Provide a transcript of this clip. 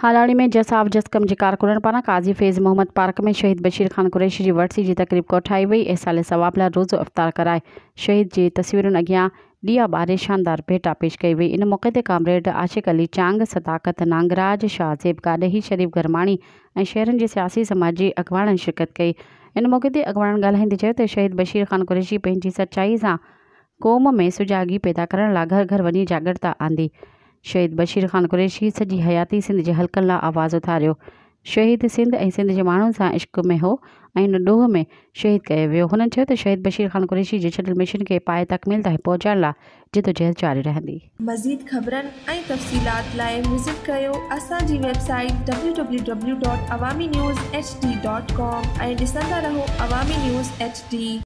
हालाड़ी में जसाफ जसकम जे कारकुननि पारां काज़ी फैज़ मोहम्मद पार्क में शहीद बशीर खान कुरैशी जी वरसी जी तकरीब कोठाई वई ऐं साले सवाब लाइ रोज़ो इफ्तार कराए शहीद जी तस्वीरुनि अॻियां ॾिया ॿारे शानदार भेटा पेश कई वई। इन मौक़े ते कामरेड आशिक अली चांग, सदाकत नांगराज, शाहज़ेब गाॾही, शरीफ गरमाणी ऐं शहरनि जे सियासी समाजी अॻवाननि शिरकत कई। इन मौक़े ते अॻवाननि ॻाल्हाईंदे चयो त शहीद बशीर खान कुरैशी पंहिंजी सचाई सां क़ौम में सुजाॻी पैदा करण लाइ घर घर वञी जागृता आंदी। शहीद बशीर खान कुरैशी सॼी हयाती सिंध जे हलकनि लाइ आवाज़ उथारियो। शहीद सिंध ऐं सिंध जे माण्हुनि सां इश्क में हो ऐं इन ॾोह में शहीद कयो वियो। हुननि चयो त शहीद बशीर खान कुरैशी जे छॾियल मिशन खे पाए तकमील ताईं पहुचाइण लाइ जिदोजहद जारी रहंदी। मज़ीद ख़बरनि ऐं तफ़सीलात लाइ विज़िट कयो असांजी वेबसाइट www.awamiNewsHD.com ऐं ॾिसंदा रहो अवामी न्यूज़ HD।